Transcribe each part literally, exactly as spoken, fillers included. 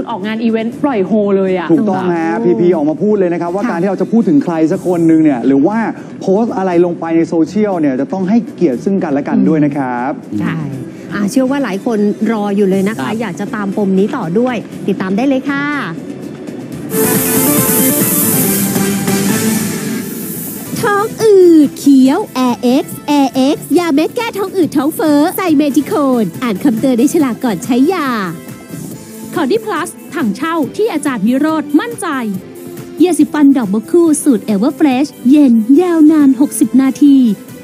ออกงานอีเวนต์ปล่อยโฮเลยอะถูกต้องฮะพีพีออกมาพูดเลยนะครับว่าการที่เราจะพูดถึงใครสักคนหนึ่งเนี่ยหรือว่าโพสต์อะไรลงไปในโซเชียลเนี่ยจะต้องให้เกียรติซึ่งกันและกันด้วยนะครับใช่เชื่อว่าหลายคนรออยู่เลยนะคะอยากจะตามปมนี้ต่อด้วยติดตามได้เลยค่ะท้องอืดเคี้ยว แอร์ เอ็กซ์ แอร์ เอ็กซ์ ยาเม็ดแก้ท้องอืดท้องเฟ้อใส่เมทิโคนอ่านคำเตือนในฉลากก่อนใช้ยาคอร์ดิพลัสถังเช่าที่อาจารย์วิโรจน์มั่นใจยาสีฟันดอกบัวคู่สูตรเอเวอร์เฟรชเย็นยาวนานหกสิบนาที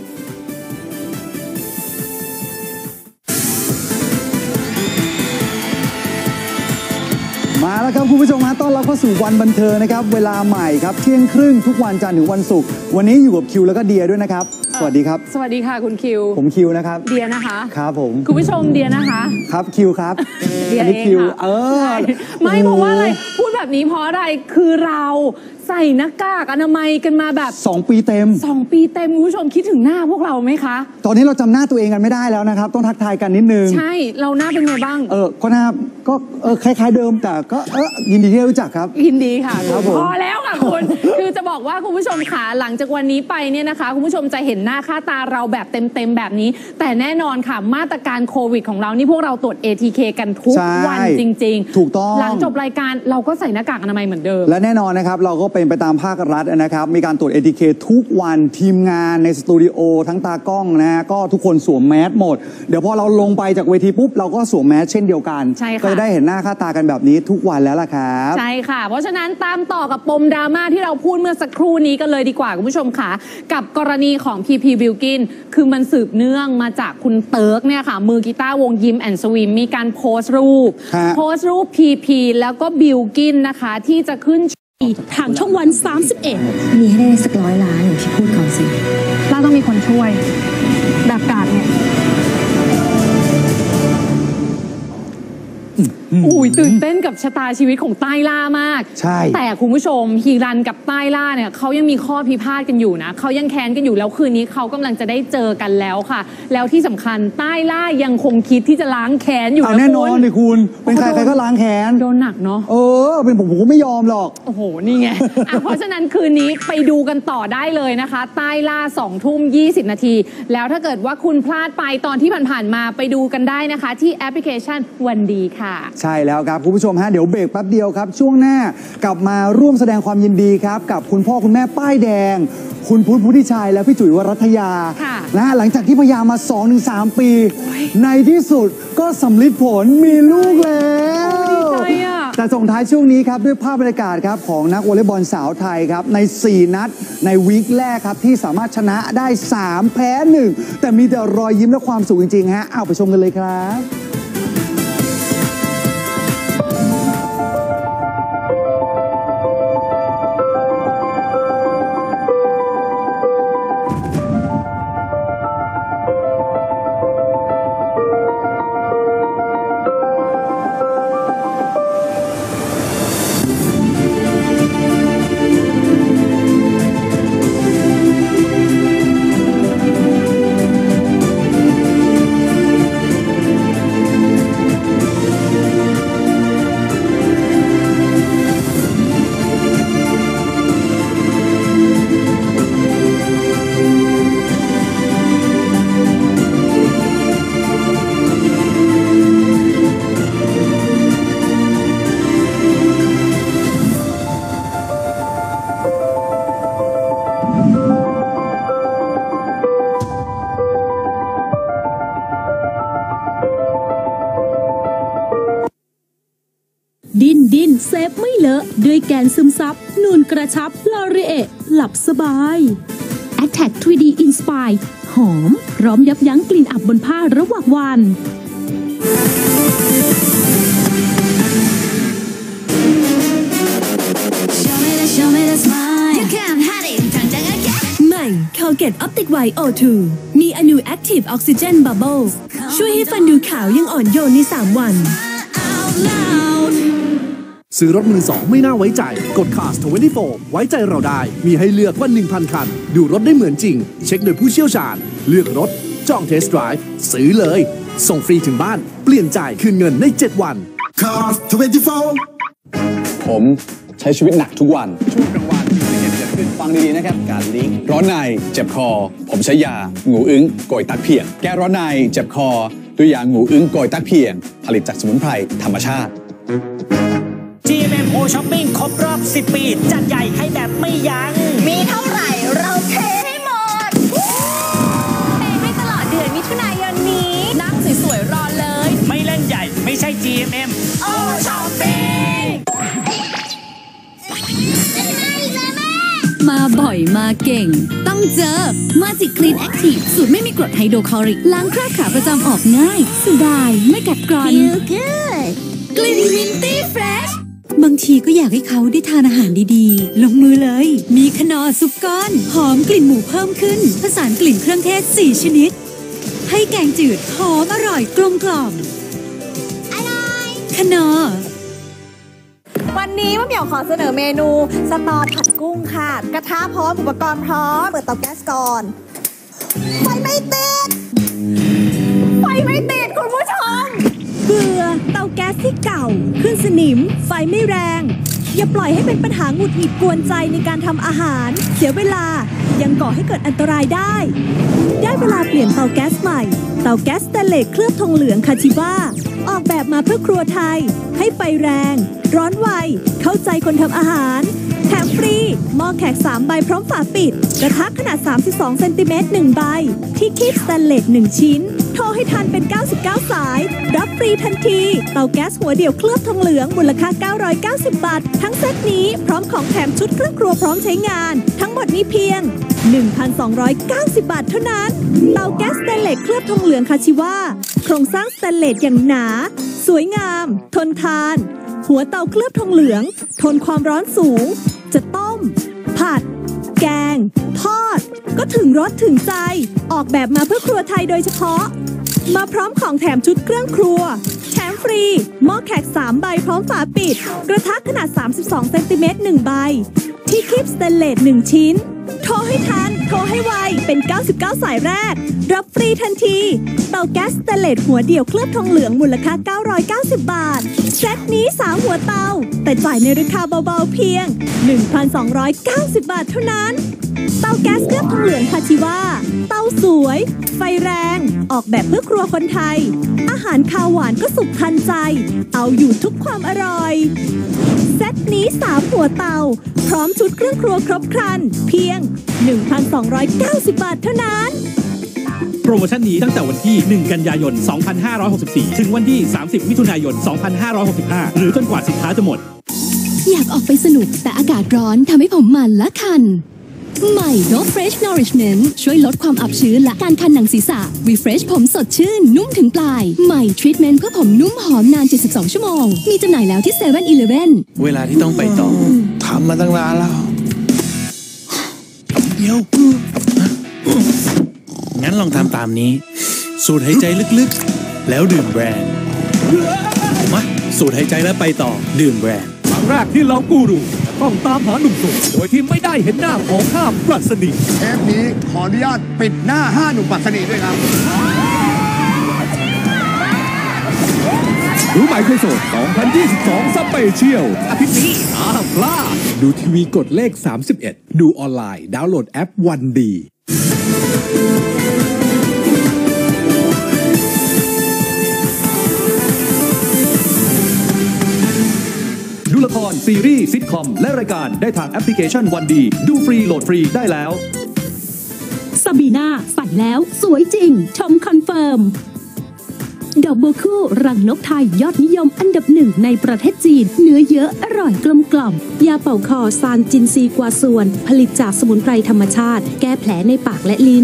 มาแล้วครับคุณผู้ชมฮะต้อนรับเข้าสู่วันบันเทิงนะครับเวลาใหม่ครับเที่ยงครึ่งทุกวันจันทร์ถึงวันศุกร์วันนี้อยู่กับคิวแล้วก็เดียด้วยนะครับสวัสดีครับสวัสดีค่ะคุณคิวผมคิวนะครับเดียนะคะครับผมคุณผู้ชมเดียนะคะครับคิวครับเดียเองค่ะเออไม่เพราะว่าอะไรพูดแบบนี้เพราะอะไรคือเราใส่หน้ากากอนามัยกันมาแบบสองปีเต็มสองปีเต็มคุณผู้ชมคิดถึงหน้าพวกเราไหมคะตอนนี้เราจำหน้าตัวเองกันไม่ได้แล้วนะครับต้องทักทายกันนิดนึงใช่เราหน้าเป็นไงบ้างเออก็หน้าก็เออคล้ายๆเดิมแต่ก็เออยินดีที่รู้จักครับยินดีค่ะพอแล้วค่ะคุณคือจะบอกว่าคุณผู้ชมขาหลังจากวันนี้ไปเนี่ยนะคะคุณผู้ชมจะเห็นหน้าค่าตาเราแบบเต็มๆแบบนี้แต่แน่นอนค่ะมาตรการโควิดของเรานี่พวกเราตรวจ เอ ที เค กันทุกวันจริงๆถูกต้องหลังจบรายการเราก็ใส่หน้ากากอนามัยเหมือนเดิมและแน่นอนนะครับเราก็เป็นไปตามภาครัฐนะครับมีการตรวจ เอ ที เค ทุกวันทีมงานในสตูดิโอทั้งตากล้องนะฮะก็ทุกคนสวมแมสหมดเดี๋ยวพอเราลงไปจากเวทีปุ๊บเราก็สวมแมสเช่นเดียวกันก็จะได้เห็นหน้าค่าตากันแบบนี้ทุกวันแล้วล่ะครับใช่ค่ะเพราะฉะนั้นตามต่อกับปมดราม่าที่เราพูดเมื่อสักครู่นี้กันเลยดีกว่าคุณผู้ชมค่ะกับกรณีของพีพีบิลกินคือมันสืบเนื่องมาจากคุณเติร์กเนี่ยค่ะมือกีตาร์วงยิมแอนด์สวิมมีการโพสต์รูปโพสต์รูปพีพีแล้วก็บิลกินนะคะที่จะขึ้นทางช่องวันสามสิบเอ็ดมีให้ได้สักร้อยล้านอย่างที่พูดก่อนสิเราต้องมีคนช่วยแบบกาดเนี่ยอุ้ยตื่นเต้นกับชะตาชีวิตของใต้ล่ามากใช่แต่คุณผู้ชมฮีรันกับใต้ล่าเนี่ยเขายังมีข้อพิพาทกันอยู่นะเขายังแค้นกันอยู่แล้วคืนนี้เขากำลังจะได้เจอกันแล้วค่ะแล้วที่สำคัญใต้ล่ายังคงคิดที่จะล้างแค้นอยู่นะแน่นอนเลยคุณเป็นใครใครก็ล้างแค้นโดนหนักเนาะเออเป็นผมผมก็ไม่ยอมหรอกโอ้โหนี่ไงอ่ะเพราะฉะนั้นคืนนี้ไปดูกันต่อได้เลยนะคะใต้ล่าสองทุ่มยี่สิบนาทีแล้วถ้าเกิดว่าคุณพลาดไปตอนที่ผ่านๆมาไปดูกันได้นะคะที่แอปพลิเคชันวันดีค่ะใช่แล้วครับคุณผู้ชมฮะเดี๋ยวเบรกแป๊บเดียวครับช่วงหน้ากลับมาร่วมแสดงความยินดีครับกับคุณพ่อคุณแม่ป้ายแดงคุณพุทธพุทธิชัยและพี่จุ๋ยวรัตยานะหลังจากที่พยายามมา สองถึงสาม ปีในที่สุดก็สำลิดผลมีลูกแล้วแต่ส่งท้ายช่วงนี้ครับด้วยภาพบรรยากาศครับของนักวอลเลย์บอลสาวไทยครับในสี่นัดในวีคแรกครับที่สามารถชนะได้สามแพ้หนึ่งแต่มีแต่รอยยิ้มและความสุขจริงๆฮะเอาไปชมกันเลยครับดิ้นดิ้นเซฟไม่เลอะด้วยแกนซึมซับนูนกระชับลอรีเอหลับสบาย Attack ทรี ดี Inspire หอมพร้อมยับยั้งกลิ่นอับบนผ้าระหว่างวันใหม่ Colgate Optic White โอ ทู มี Anu Active Oxygen Bubbles ช่วยให้ฟันดูขาวยังอ่อนโยนในสามวันซื้อรถมือสองไม่น่าไว้ใจกด Cars ยี่สิบสี่ ไว้ใจเราได้มีให้เลือกกว่า หนึ่งพัน คันดูรถได้เหมือนจริงเช็คโดยผู้เชี่ยวชาญเลือกรถจองเทสต์ไดรฟ์ซื้อเลยส่งฟรีถึงบ้านเปลี่ยนจ่ายคืนเงินในเจ็ดวัน Cars ทเวนตี้โฟร์ผมใช้ชีวิตหนักทุกวันช่วงกลางวันมีอุบัติเหตุเกิดขึ้นฟังดีๆนะครับการลิงร้อนในเจ็บคอผมใช้ยางูอึ้งโกยตักเพียงแก้ร้อนในเจ็บคอด้วยยางูอึ้งโกยตักเพียงผลิตจากสมุนไพรธรรมชาติจี เอ็ม เอ็ม โอ Shopping ครบรอบสิบปีจัดใหญ่ให้แบบไม่ยั้งมีเท่าไหร่เราเทให้หมดเทให้ตลอดเดือนมิถุนายนนี้นั่งสวยๆรอเลยไม่เล่นใหญ่ไม่ใช่ จี เอ็ม เอ็ม โอ Shopping มาบ่อยมาเก่งต้องเจอมาจิคลีนแอคทีฟสูตรไม่มีกรดไฮโดรคลอริกล้างคราบขาวประจำออกง่ายสบายไม่กัดกร่อน Feel good กลิ่นมินตี้เฟรชบางทีก็อยากให้เขาได้ทานอาหารดีๆลงมือเลยมีคานอร์ซุปก้อนหอมกลิ่นหมูเพิ่มขึ้นผสานกลิ่นเครื่องเทศสี่ชนิดให้แกงจืดหอมอร่อยกลมกล่อมอร่อยคานอร์วันนี้มะเหมี่ยวขอเสนอเมนูสตอผัดกุ้งค่ะกระทะพร้อมอุปกรณ์พร้อมเปิดเตาแก๊สก่อนไฟไม่ติดไฟไม่ติดคุณผู้ชมเบื่อเตาแก๊สที่เก่าขึ้นสนิมไฟไม่แรงอย่าปล่อยให้เป็นปัญหาหงุดหงิดกวนใจในการทำอาหารเสียเวลายังก่อให้เกิดอันตรายได้ได้เวลาเปลี่ยนเตาแก๊สใหม่เตาแก๊สสแตนเลสเคลือบทองเหลืองคาชิบ้าออกแบบมาเพื่อครัวไทยให้ไฟแรงร้อนไวเข้าใจคนทำอาหารแถมฟรีหม้อแขกสามใบพร้อมฝาปิดกระทะขนาดสามสิบสองเซนติเมตรหนึ่งใบที่คีบสแตนเลสหนึ่งชิ้นโทรให้ทันเป็นเก้าสิบเก้าสายรับฟรีทันทีเตาแก๊สหัวเดี่ยวเคลือบทองเหลืองมูลค่าเก้าร้อยเก้าสิบบาททั้งเซตนี้พร้อมของแถมชุดเครื่องครัวพร้อมใช้งานทั้งหมดนี้เพียง หนึ่งพันสองร้อยเก้าสิบบาทเท่านั้นเตาแก๊สสแตนเลสเคลือบทองเหลืองคาชิวาโครงสร้างสแตนเลสอย่างหนาสวยงามทนทานหัวเตาเคลือบทองเหลืองทนความร้อนสูงจะต้มผัดแกงทอดก็ถึงรสถึงใจออกแบบมาเพื่อครัวไทยโดยเฉพาะมาพร้อมของแถมชุดเครื่องครัวแถมฟรีหม้อแขกสามใบพร้อมฝาปิดกระทะขนาดสามสิบสองเซนติเมตรหนึ่งใบที่คีบสแตนเลสหนึ่งชิ้นโทรให้ทันโทรให้ไวเป็นเก้าสิบเก้าสายแรกรับฟรีทันทีเตาแก๊สสแตนเลสหัวเดี่ยวเคลือบทองเหลืองมูลค่าเก้าร้อยเก้าสิบบาทเซตนี้สามหัวเตาแต่จ่ายในราคาเบาๆเพียง หนึ่งพันสองร้อยเก้าสิบบาทเท่านั้นเตาแก๊สเคลือบทองเหลืองคาชิวาเตาสวยไฟแรงออกแบบเพื่อครัวคนไทยอาหารคาวหวานก็สุกทันใจเอาอยู่ทุกความอร่อยเซตนี้สามหัวเตาพร้อมชุดเครื่องครัวครบครันเพียง หนึ่งพันสองร้อยเก้าสิบบาทเท่านั้นโปรโมชั่นนี้ตั้งแต่วันที่หนึ่งกันยายนสองพันห้าร้อยหกสิบสี่ถึงวันที่สามสิบมิถุนายนสองพันห้าร้อยหกสิบห้าหรือจนกว่าสินค้าจะหมดอยากออกไปสนุกแต่อากาศร้อนทำให้ผมมันและคันใหม่ No Fresh Nourishment ช่วยลดความอับชื้นและการคันหนังศีรษะ Refresh ผมสดชื่นนุ่มถึงปลายใหม่ Treatment เพื่อผมนุ่มหอมนานเจ็ดสิบสองชั่วโมงมีจำหน่ายแล้วที่ เซเว่น อีเลฟเว่นเวลาที่ต้องไปต่อทำมาตั้งนานแล้วเดี๋ยวงั้นลองทำตามนี้สูดหายใจลึกๆแล้วดื่มแบรนด์มาสูดหายใจแล้วไปต่อดื่มแบรนด์ครั้งแรกที่เรากูรูต้องตามหาหนุ่มโสดโดยที่ไม่ได้เห็นหน้าของข้ามปรัชนีเทปนี้ขออนุญาตปิดหน้าห้าหนุ่มปรัชนีด้วยครับรู้ไหมเคยโสดสองพันยี่สิบสองสเปเชียลอาทิตย์นี้ห้ามพลาดดูทีวีกดเลขสามสิบเอ็ดดูออนไลน์ดาวน์โหลดแอปวันดีดูละครซีรีส์ซิทคอมและรายการได้ทางแอปพลิเคชันวันดีดูฟรีโหลดฟรีได้แล้วซาบีนาฝันแล้วสวยจริงชมคอนเฟิร์มดอกบัวคู่รังนกไทยยอดนิยมอันดับหนึ่งในประเทศจีนเนื้อเยอะอร่อยกลมกล่อมยาเป่าคอซานจินซีกว่าส่วนผลิตจากสมุนไพรธรรมชาติแก้แผลในปากและลิ้น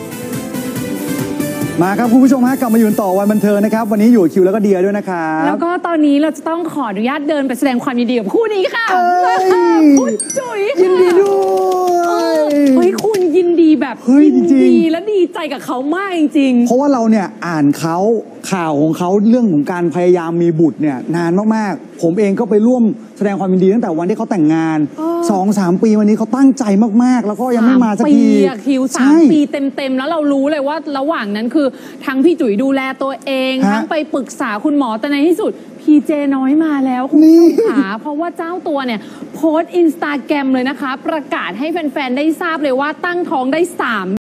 มาครับคุณผู้ชมฮะกลับมาอยู่ต่อวันบันเทิงนะครับวันนี้อยู่คิวแล้วก็เดียด้วยนะครับแล้วก็ตอนนี้เราจะต้องขออนุญาตเดินไปแสดงความยินดีกับคู่นี้ค่ะคุณจุ๋ยยินดีด้วยเฮ้ยคุณยินดีแบบยินดีและดีใจกับเขามากจริงๆเพราะว่าเราเนี่ยอ่านเขาข่าวของเขาเรื่องของการพยายามมีบุตรเนี่ยนานมากๆผมเองก็ไปร่วมแสดงความยินดีตั้งแต่วันที่เขาแต่งงาน สองสาม ปีวันนี้เขาตั้งใจมากๆแล้วก็ยังไม่มาสักทีคิวสามปีเต็มๆแล้วเรารู้เลยว่าระหว่างนั้นคือทั้งพี่จุ๋ยดูแลตัวเองทั้งไปปรึกษาคุณหมอแต่ในที่สุดพพีเจน้อยมาแล้วคุณผู้ชมค่ะเพราะว่าเจ้าตัวเนี่ยโพสต์อินสตาแกรมเลยนะคะประกาศให้แฟนๆได้ทราบเลยว่าตั้งท้องได้สาม